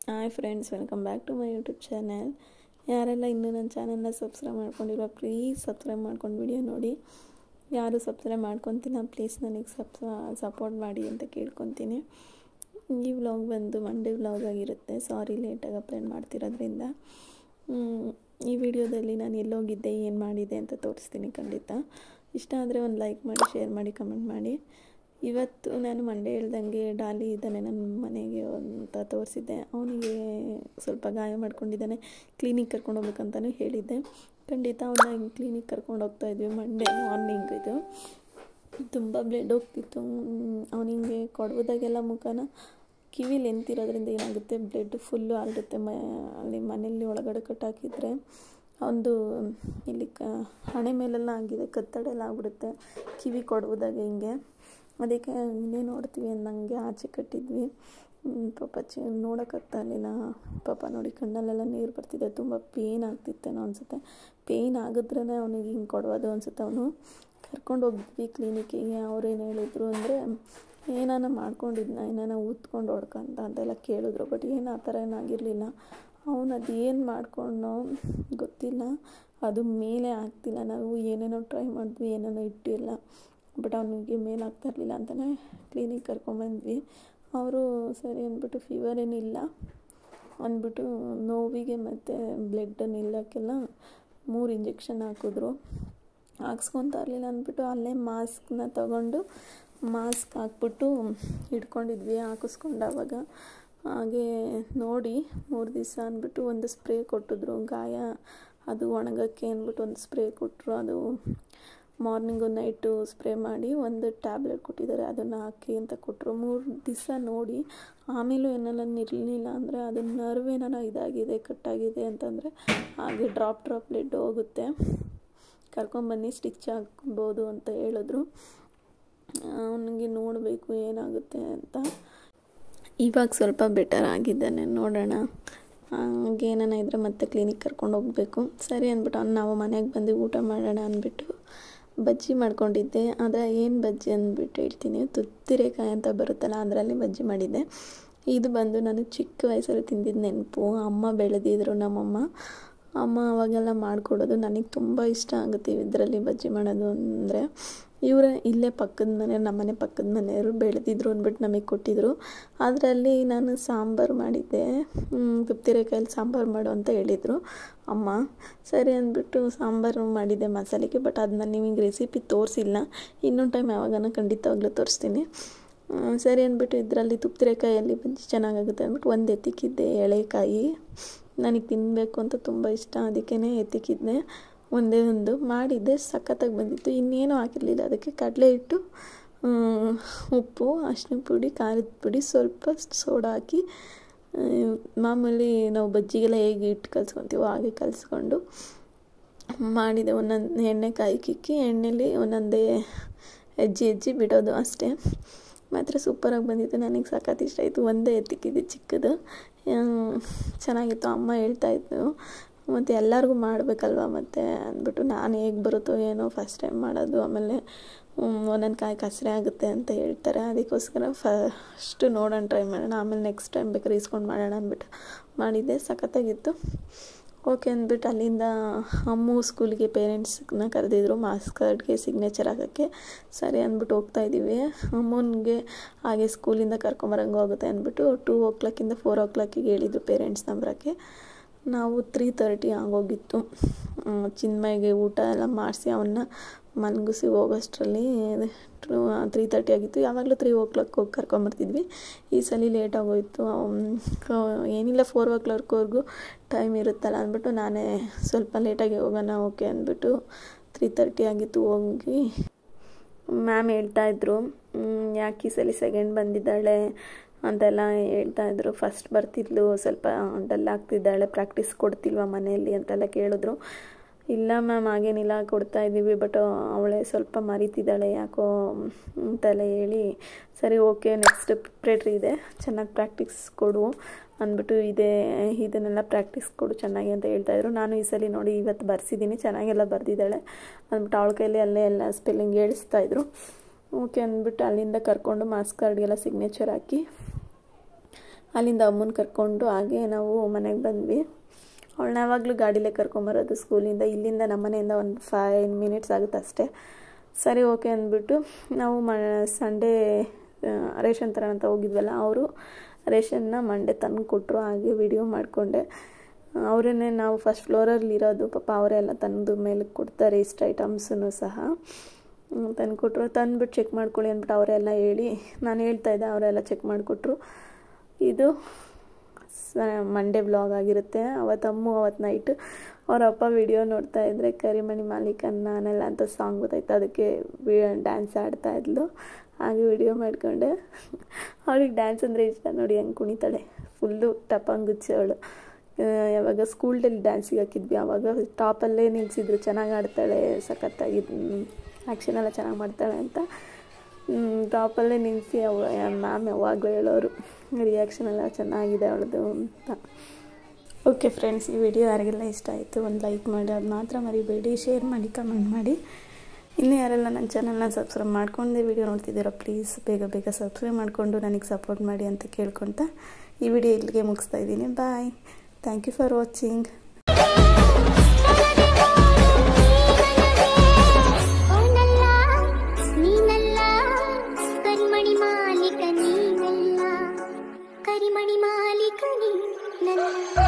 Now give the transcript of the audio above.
Hi friends, welcome back to my YouTube channel. ಯಾರೆಲ್ಲ ಇನ್ನೂ ನನ್ನ ಚಾನಲ್ನ ಸಬ್ಸ್ಕ್ರೈಬ್ ಮಾಡ್ಕೊಂಡಿರೋ ಪ್ಲೀಸ್ ಸಬ್ಸ್ಕ್ರೈಬ್ ಮಾಡ್ಕೊಂಡು ವಿಡಿಯೋ ನೋಡಿ. ಯಾರು ಸಬ್ಸ್ಕ್ರೈಬ್ ಮಾಡ್ಕೊತೀನ ಪ್ಲೀಸ್ ನನಗೆ ಸಪೋರ್ಟ್ ಮಾಡಿ ಅಂತ ಕೇಳ್ಕೊತೀನಿ. ಈ ವ್ಲಾಗ್ ಬಂದು ಮಂಡೇ ವ್ಲಾಗ್ ಆಗಿರುತ್ತೆ. ಸಾರಿ ಲೇಟಾಗಿ ಅಪ್ಲೋಡ್ ಮಾಡ್ತಿರೋದ್ರಿಂದ. ಈ ವಿಡಿಯೋದಲ್ಲಿ ನಾನು ಎಲ್ಲೋಗಿದ್ದೆ, ಏನು ಮಾಡಿದೆ ಅಂತ ತೋರಿಸ್ತೀನಿ. ಖಂಡಿತ ಇಷ್ಟ ಆದರೆ ಒಂದು ಲೈಕ್ ಮಾಡಿ, ಶೇರ್ ಮಾಡಿ, ಕಮೆಂಟ್ ಮಾಡಿ. ಇವತ್ತು ನಾನು ಮಂಡೇ ಹೇಳ್ದಂಗೆ ಡಾಲಿ ಇದ್ದಾನೆ ನನ್ನ ಮನೆಗೆ ಅಂತ ತೋರಿಸಿದ್ದೆ. ಅವನಿಗೆ ಸ್ವಲ್ಪ ಗಾಯ ಮಾಡ್ಕೊಂಡಿದ್ದಾನೆ, ಕ್ಲಿನಿಕ್ ಕರ್ಕೊಂಡು ಹೋಗ್ಬೇಕಂತಲೂ ಹೇಳಿದ್ದೆ. ಖಂಡಿತ ಅವನ್ನ ಕ್ಲಿನಿಕ್ ಕರ್ಕೊಂಡು ಹೋಗ್ತಾಯಿದ್ವಿ. ಮಂಡೇ ಮಾರ್ನಿಂಗ್ ಇದು ತುಂಬ ಬ್ಲಡ್ ಹೋಗ್ತಿತ್ತು. ಅವನಿಗೆ ಕೊಡುವುದಾಗೆಲ್ಲ ಮುಖನ ಕಿವಿಲಿ ಎಂತಿರೋದ್ರಿಂದ ಏನಾಗುತ್ತೆ, ಬ್ಲಡ್ ಫುಲ್ಲು ಹರಡುತ್ತೆ. ಅಲ್ಲಿ ಮನೆಯಲ್ಲಿ ಒಳಗಡೆ ಕಟ್ಟಾಕಿದ್ರೆ ಒಂದು ಇಲ್ಲಿ ಹಣೆ ಮೇಲೆಲ್ಲ ಆಗಿದೆ, ಕತ್ತಡೆಲ್ಲ ಆಗ್ಬಿಡುತ್ತೆ ಕಿವಿ ಕೊಡುವುದಾಗೆ ಹಿಂಗೆ. ಅದಕ್ಕೆ ಇನ್ನೇ ನೋಡ್ತೀವಿ ಅಂದಂಗೆ ಆಚೆ ಕಟ್ಟಿದ್ವಿ. ಪಾಪ ನೋಡೋಕ್ಕಾಗ್ತಾ ಇರಲಿಲ್ಲ. ಪಾಪ ನೋಡಿ ಕಣ್ಣಲ್ಲೆಲ್ಲ ನೀರು ಬರ್ತಿದೆ. ತುಂಬ ಪೇಯ್ನ್ ಆಗ್ತಿತ್ತೇನೋ ಅನಿಸುತ್ತೆ. ಪೇಯ್ನ್ ಆಗಿದ್ರೇ ಅವನಿಗೆ ಹಿಂಗೆ ಕೊಡೋದು ಅನಿಸುತ್ತೆ. ಅವನು ಕರ್ಕೊಂಡು ಹೋಗಿದ್ವಿ ಕ್ಲಿನಿಕ್ಕಿಗೆ. ಅವ್ರೇನು ಹೇಳಿದ್ರು ಅಂದರೆ ಏನಾನ ಮಾಡ್ಕೊಂಡಿದ್ನ, ಏನಾನ ಊದ್ಕೊಂಡು ಹೊಡ್ಕೊಂತ ಅಂತೆಲ್ಲ ಕೇಳಿದ್ರು. ಬಟ್ ಏನು ಆ ಥರ ಏನಾಗಿರಲಿಲ್ಲ. ಅವನು ಅದು ಏನು ಮಾಡ್ಕೊಂಡು ಗೊತ್ತಿಲ್ಲ, ಅದು ಮೇಲೆ ಆಗ್ತಿಲ್ಲ. ನಾವು ಏನೇನೋ ಟ್ರೈ ಮಾಡಿದ್ವಿ, ಏನೇನೋ ಇಟ್ಟಿಲ್ಲ, ಬಟ್ ಅವನಿಗೆ ಮೇಲೆ ಆಗ್ತಾ ಇರಲಿಲ್ಲ ಅಂತಲೇ ಕ್ಲಿನಿಕ್ ಕರ್ಕೊಂಬಂದ್ವಿ. ಅವರು ಸರಿ ಅಂದ್ಬಿಟ್ಟು ಫೀವರ್ ಏನಿಲ್ಲ ಅಂದ್ಬಿಟ್ಟು ನೋವಿಗೆ ಮತ್ತು ಬ್ಲಡ್ ನಿಲ್ಲೋಕ್ಕೆಲ್ಲ 3 ಇಂಜೆಕ್ಷನ್ ಹಾಕಿದ್ರು. ಹಾಕ್ಸ್ಕೊತಾ ಇರಲಿಲ್ಲ ಅಂದ್ಬಿಟ್ಟು ಅಲ್ಲೇ ಮಾಸ್ಕ್ನ ತಗೊಂಡು ಮಾಸ್ಕ್ ಹಾಕ್ಬಿಟ್ಟು ಹಿಡ್ಕೊಂಡಿದ್ವಿ. ಹಾಕಿಸ್ಕೊಂಡಾವಾಗ ಹಾಗೆ ನೋಡಿ 3 ದಿವಸ ಅಂದ್ಬಿಟ್ಟು ಒಂದು ಸ್ಪ್ರೇ ಕೊಟ್ಟಿದ್ರು. ಗಾಯ ಅದು ಒಣಗೋಕ್ಕೆ ಅಂದ್ಬಿಟ್ಟು ಒಂದು ಸ್ಪ್ರೇ ಕೊಟ್ಟರು. ಅದು ಮಾರ್ನಿಂಗು ನೈಟು ಸ್ಪ್ರೇ ಮಾಡಿ ಒಂದು ಟ್ಯಾಬ್ಲೆಟ್ ಕೊಟ್ಟಿದ್ದಾರೆ, ಅದನ್ನು ಹಾಕಿ ಅಂತ ಕೊಟ್ಟರು. 3 ದಿವಸ ನೋಡಿ ಆಮೇಲೂ ಏನೆಲ್ಲ ನಿಲ್ಲಲಿಲ್ಲ ಅಂದರೆ ಅದು ನರ್ವ್ ಏನಾರ ಇದಾಗಿದೆ, ಕಟ್ಟಾಗಿದೆ ಅಂತಂದರೆ ಹಾಗೆ ಡ್ರಾಪ್ ಬ್ಲಡ್ ಹೋಗುತ್ತೆ, ಕರ್ಕೊಂಬನ್ನಿ ಸ್ಟಿಚ್ ಹಾಕ್ಬೋದು ಅಂತ ಹೇಳಿದ್ರು. ಅವನಿಗೆ ನೋಡಬೇಕು ಏನಾಗುತ್ತೆ ಅಂತ. ಇವಾಗ ಸ್ವಲ್ಪ ಬೆಟರ್ ಆಗಿದ್ದಾನೆ, ನೋಡೋಣ. ಹಾಗೇನಾನ ಇದ್ದರೆ ಮತ್ತೆ ಕ್ಲಿನಿಕ್ ಕರ್ಕೊಂಡು ಹೋಗಬೇಕು. ಸರಿ ಅಂದ್ಬಿಟ್ಟು ನಾವು ಮನೆಗೆ ಬಂದು ಊಟ ಮಾಡೋಣ ಅಂದ್ಬಿಟ್ಟು ಬಜ್ಜಿ ಮಾಡ್ಕೊಂಡಿದ್ದೆ. ಆದರೆ ಏನು ಬಜ್ಜಿ ಅಂದ್ಬಿಟ್ಟು ಹೇಳ್ತೀನಿ. ತುತ್ತಿರೇಕಾಯಿ ಅಂತ ಬರುತ್ತಲ್ಲ, ಅದರಲ್ಲಿ ಬಜ್ಜಿ ಮಾಡಿದ್ದೆ. ಇದು ಬಂದು ನಾನು ಚಿಕ್ಕ ವಯಸ್ಸಲ್ಲಿ ತಿಂದಿದ್ದು ನೆನಪು. ಅಮ್ಮ ಬೆಳೆದಿದ್ರು ಅಮ್ಮ ಅವಾಗೆಲ್ಲ ಮಾಡಿಕೊಡೋದು. ನನಗೆ ತುಂಬ ಇಷ್ಟ ಆಗುತ್ತೆ ಇದರಲ್ಲಿ ಬಜ್ಜಿ ಮಾಡೋದು ಅಂದರೆ. ಇವರೇ ಇಲ್ಲೇ ಪಕ್ಕದ ಮನೆ, ನಮ್ಮನೆ ಪಕ್ಕದ ಮನೆಯವರು ಬೆಳೆದಿದ್ರು ಅಂದ್ಬಿಟ್ಟು ನಮಗೆ ಕೊಟ್ಟಿದ್ದರು. ಅದರಲ್ಲಿ ನಾನು ಸಾಂಬಾರು ಮಾಡಿದ್ದೆ. ತುತ್ತಿರೇಕಾಯಲ್ಲಿ ಸಾಂಬಾರು ಮಾಡು ಅಂತ ಹೇಳಿದರು ಅಮ್ಮ. ಸರಿ ಅಂದ್ಬಿಟ್ಟು ಸಾಂಬಾರು ಮಾಡಿದ್ದೆ ಮಸಾಲೆಗೆ. ಬಟ್ ಅದನ್ನ ನಿಮಗೆ ರೆಸಿಪಿ ತೋರಿಸಿಲ್ಲ. ಇನ್ನೊಂದು ಟೈಮ್ ಯಾವಾಗನ ಖಂಡಿತವಾಗ್ಲೂ ತೋರಿಸ್ತೀನಿ. ಸರಿ ಅಂದ್ಬಿಟ್ಟು ಇದರಲ್ಲಿ ತುತ್ತಿರೇಕಾಯಲ್ಲಿ ಬಜ್ಜಿ ಚೆನ್ನಾಗಾಗುತ್ತೆ ಅಂದ್ಬಿಟ್ಟು ಒಂದು ಎತ್ತಿಕ್ಕಿದ್ದೆ. ಎಳೆಕಾಯಿ ನನಗೆ ತಿನ್ನಬೇಕು ಅಂತ ತುಂಬ ಇಷ್ಟ, ಅದಕ್ಕೇ ಎತ್ತಿಕ್ಕಿದ್ದೆ. ಒಂದೇ ಒಂದು ಮಾಡಿದ್ದೆ, ಸಖತ್ತಾಗಿ ಬಂದಿತ್ತು. ಇನ್ನೇನು ಹಾಕಿರಲಿಲ್ಲ ಅದಕ್ಕೆ. ಕಡಲೆ ಹಿಟ್ಟು, ಉಪ್ಪು, ಅರಿಶಿನ ಪುಡಿ, ಖಾರದ ಪುಡಿ, ಸ್ವಲ್ಪ ಸೋಡಾ ಹಾಕಿ ಮಾಮೂಲಿ ನಾವು ಬಜ್ಜಿಗೆಲ್ಲ ಹೇಗೆ ಹಿಟ್ಟು ಕಲಿಸ್ಕೊತೀವೋ ಹಾಗೆ ಕಲಿಸ್ಕೊಂಡು ಮಾಡಿದೆ. ಒಂದೊಂದು ಎಣ್ಣೆ ಕಾಯಿಕಿಕ್ಕಿ ಎಣ್ಣೆಲಿ ಒಂದೊಂದೇ ಹೆಜ್ಜೆ ಬಿಡೋದು ಅಷ್ಟೇ. ಮಾತ್ರ ಸೂಪರಾಗಿ ಬಂದಿತ್ತು. ನನಗೆ ಸಖತ್ ಇಷ್ಟ ಆಯಿತು. ಒಂದೇ ಎತ್ತಿಕ್ಕಿದ್ದು ಚಿಕ್ಕದು, ಚೆನ್ನಾಗಿತ್ತು. ಅಮ್ಮ ಹೇಳ್ತಾಯಿತ್ತು ಮತ್ತು ಎಲ್ಲರಿಗೂ ಮಾಡಬೇಕಲ್ವ ಮತ್ತು ಅಂದ್ಬಿಟ್ಟು ನಾನು ಹೇಗೆ ಬರುತ್ತೋ ಏನೋ ಫಸ್ಟ್ ಟೈಮ್ ಮಾಡೋದು, ಆಮೇಲೆ ಒಂದೊಂದು ಕಾಯಿ ಕಸರೆ ಆಗುತ್ತೆ ಅಂತ ಹೇಳ್ತಾರೆ. ಅದಕ್ಕೋಸ್ಕರ ಫಸ್ಟು ನೋಡೋಣ, ಟ್ರೈ ಮಾಡೋಣ, ಆಮೇಲೆ ನೆಕ್ಸ್ಟ್ ಟೈಮ್ ಬೇಕಾದ್ರೆ ಇಸ್ಕೊಂಡು ಮಾಡೋಣ ಅಂದ್ಬಿಟ್ಟು ಮಾಡಿದ್ದೆ. ಸಖತ್ತಾಗಿತ್ತು. ಓಕೆ ಅಂದ್ಬಿಟ್ಟು ಅಲ್ಲಿಂದ ಅಮ್ಮು ಸ್ಕೂಲಿಗೆ ಪೇರೆಂಟ್ಸ್ನ ಕರೆದಿದ್ರು ಮಾರ್ಕ್ಸ್ ಕಾರ್ಡ್ಗೆ ಸಿಗ್ನೇಚರ್ ಹಾಕೋಕ್ಕೆ. ಸರಿ ಅಂದ್ಬಿಟ್ಟು ಹೋಗ್ತಾಯಿದ್ದೀವಿ. ಅಮ್ಮನಿಗೆ ಹಾಗೆ ಸ್ಕೂಲಿಂದ ಕರ್ಕೊಂಬರಂಗೆ ಹೋಗುತ್ತೆ ಅಂದ್ಬಿಟ್ಟು 2 o'clock 4 o'clock ಹೇಳಿದ್ರು ಪೇರೆಂಟ್ಸ್ನ ಬರೋಕ್ಕೆ. ನಾವು 3:30 ಆಗೋಗಿತ್ತು. ಚಿನ್ಮಯ್ಗೆ ಊಟ ಎಲ್ಲ ಮಾಡಿಸಿ ಅವನ್ನ ಮಲಗಿಸಿ ಹೋಗೋಷ್ಟರಲ್ಲಿ 3:30 ಆಗಿತ್ತು. ಯಾವಾಗಲೂ 3 o'clock ಹೋಗಿ ಕರ್ಕೊಂಬರ್ತಿದ್ವಿ. ಈ ಸಲ ಲೇಟ್ ಆಗೋಯಿತು. ಏನಿಲ್ಲ 4 o'clockವರೆಗೂ ಟೈಮ್ ಇರುತ್ತಲ್ಲ ಅಂದ್ಬಿಟ್ಟು ನಾನೇ ಸ್ವಲ್ಪ ಲೇಟಾಗಿ ಹೋಗೋಣ ಓಕೆ ಅಂದ್ಬಿಟ್ಟು 3:30 ಆಗಿತ್ತು. ಹೋಗಿ ಮ್ಯಾಮ್ ಹೇಳ್ತಾಯಿದ್ರು, ಯಾಕೆ ಈ ಸಲ ಸೆಕೆಂಡ್ ಬಂದಿದ್ದಾಳೆ ಅಂತೆಲ್ಲ ಹೇಳ್ತಾಯಿದ್ರು. ಫಸ್ಟ್ ಬರ್ತಿದ್ಲು, ಸ್ವಲ್ಪ ಡಲ್ ಆಗ್ತಿದ್ದಾಳೆ, ಪ್ರಾಕ್ಟೀಸ್ ಕೊಡ್ತಿಲ್ವ ಮನೆಯಲ್ಲಿ ಅಂತೆಲ್ಲ ಕೇಳಿದ್ರು. ಇಲ್ಲ ಮ್ಯಾಮ್ ಹಾಗೇನಿಲ್ಲ, ಕೊಡ್ತಾಯಿದ್ದೀವಿ, ಬಟ್ ಅವಳೇ ಸ್ವಲ್ಪ ಮರಿತಿದ್ದಾಳೆ ಯಾಕೋ ಅಂತೆಲ್ಲ ಹೇಳಿ, ಸರಿ ಓಕೆ ನೆಕ್ಸ್ಟ್ ಪ್ರಿಪ್ರೇಟ್ರಿ ಇದೆ, ಚೆನ್ನಾಗಿ ಪ್ರಾಕ್ಟೀಸ್ ಕೊಡು ಅಂದ್ಬಿಟ್ಟು ಇದನ್ನೆಲ್ಲ ಪ್ರಾಕ್ಟೀಸ್ ಕೊಡು ಚೆನ್ನಾಗಿ ಅಂತ ಹೇಳ್ತಾಯಿದ್ರು. ನಾನು ಈ ಸಲ ನೋಡಿ ಇವತ್ತು ಬರ್ಸಿದ್ದೀನಿ, ಚೆನ್ನಾಗೆಲ್ಲ ಬರೆದಿದ್ದಾಳೆ ಅಂದ್ಬಿಟ್ಟು ಅವಳ ಕೈಲಿ ಅಲ್ಲೇ ಎಲ್ಲ ಸ್ಪೆಲ್ಲಿಂಗ್ ಹೇಳಿಸ್ತಾಯಿದ್ರು. ಓಕೆ ಅಂದ್ಬಿಟ್ಟು ಅಲ್ಲಿಂದ ಕರ್ಕೊಂಡು ಮಾರ್ಕ್ಸ್ ಕಾರ್ಡ್ಗೆಲ್ಲ ಸಿಗ್ನೇಚರ್ ಹಾಕಿ ಅಲ್ಲಿಂದ ಅಮ್ಮನ ಕರ್ಕೊಂಡು ಹಾಗೆ ನಾವು ಮನೆಗೆ ಬಂದ್ವಿ. ಅವಳನ್ನ ಯಾವಾಗಲೂ ಗಾಡಿಲೇ ಕರ್ಕೊಂಬರೋದು ಸ್ಕೂಲಿಂದ. ಇಲ್ಲಿಂದ ನಮ್ಮ ಮನೆಯಿಂದ ಒಂದು 5 ಮಿನಿಟ್ಸ್ ಆಗುತ್ತೆ ಅಷ್ಟೇ. ಸರಿ ಓಕೆ ಅಂದ್ಬಿಟ್ಟು ನಾವು ಸಂಡೇ ರೇಷನ್ ತರೋಣ ಅಂತ ಹೋಗಿದ್ವಲ್ಲ, ಅವರು ರೇಷನ್ನ ಮಂಡೇ ತಂದು ಕೊಟ್ಟರು. ಹಾಗೆ ವಿಡಿಯೋ ಮಾಡಿಕೊಂಡೆ. ಅವರನ್ನೇ ನಾವು ಫಸ್ಟ್ ಫ್ಲೋರಲ್ಲಿ ಇರೋದು, ಪಾಪ ಅವರೆಲ್ಲ ತಂದು ಮೇಲೆ ಕೊಡ್ತಾರೆ ಇಷ್ಟು ಐಟಮ್ಸನ್ನು ಸಹ ತಂದು ಕೊಟ್ಟರು. ತಂದುಬಿಟ್ಟು ಚೆಕ್ ಮಾಡ್ಕೊಳ್ಳಿ ಅಂದ್ಬಿಟ್ಟು ಅವರೆಲ್ಲ ಹೇಳಿ ನಾನು ಹೇಳ್ತಾಯಿದ್ದೆ, ಅವರೆಲ್ಲ ಚೆಕ್ ಮಾಡಿಕೊಟ್ರು. ಇದು ಮಂಡೇ ವ್ಲಾಗ್ ಆಗಿರುತ್ತೆ. ಅವತ್ತು ನೈಟ್ ಅವರ ಅಪ್ಪ ವಿಡಿಯೋ ನೋಡ್ತಾ ಇದ್ದರೆ ಕರಿಮಣಿ ಮಾಲೀಕನ್ ನಾನೆಲ್ಲ ಅಂತ ಸಾಂಗ್ ಗೊತ್ತಾಯ್ತು, ಅದಕ್ಕೆ ಡ್ಯಾನ್ಸ್ ಆಡ್ತಾಯಿದ್ಲು. ಹಾಗೆ ವಿಡಿಯೋ ಮಾಡಿಕೊಂಡೆ. ಅವಳಿಗೆ ಡ್ಯಾನ್ಸ್ ಅಂದರೆ ಇಷ್ಟ ನೋಡಿ, ಹೆಂಗೆ ಕುಣಿತಾಳೆ, ಫುಲ್ಲು ಟಪಂಗುಚ್ಚಿ ಅವಳು. ಯಾವಾಗ ಸ್ಕೂಲ್ಡಲ್ಲಿ ಡ್ಯಾನ್ಸಿಗೆ ಹಾಕಿದ್ವಿ ಆವಾಗ ಟಾಪಲ್ಲೇ ನಿಲ್ಲಿಸಿದ್ರು, ಚೆನ್ನಾಗಿ ಆಡ್ತಾಳೆ, ಸಖತ್ತಾಗಿ ಆ್ಯಕ್ಷನ್ ಎಲ್ಲ ಚೆನ್ನಾಗಿ ಮಾಡ್ತಾಳೆ ಅಂತ ಟಾಪಲ್ಲೇ ನಿಲ್ಲಿಸಿ ಮ್ಯಾಮ್ ಯಾವಾಗಲೂ ಹೇಳೋರು ರಿಯಾಕ್ಷನ್ ಎಲ್ಲ ಚೆನ್ನಾಗಿದೆ ಅವಳದು ಅಂತ. ಓಕೆ ಫ್ರೆಂಡ್ಸ್, ಈ ವಿಡಿಯೋ ಯಾರಿಗೆಲ್ಲ ಇಷ್ಟ ಆಯಿತು ಒಂದು ಲೈಕ್ ಮಾಡಿ, ಅದು ಮಾತ್ರ ಮರಿಬೇಡಿ. ಶೇರ್ ಮಾಡಿ, ಕಮೆಂಟ್ ಮಾಡಿ. ಇನ್ನೂ ಯಾರೆಲ್ಲ ನನ್ನ ಚಾನಲ್ನ ಸಬ್ಸ್ಕ್ರೈಬ್ ಮಾಡ್ಕೊಂಡೆ ವಿಡಿಯೋ ನೋಡ್ತಿದ್ದೀರೋ ಪ್ಲೀಸ್ ಬೇಗ ಸಬ್ಸ್ಕ್ರೈಬ್ ಮಾಡಿಕೊಂಡು ನನಗೆ ಸಪೋರ್ಟ್ ಮಾಡಿ ಅಂತ ಕೇಳ್ಕೊತ ಈ ವಿಡಿಯೋ ಇಲ್ಲಿಗೆ ಮುಗಿಸ್ತಾ ಇದ್ದೀನಿ. Bye. Thank you for watching. ಕರಿಮಣಿ ಮಾಲೀಕ ನೀನಲ್ಲ.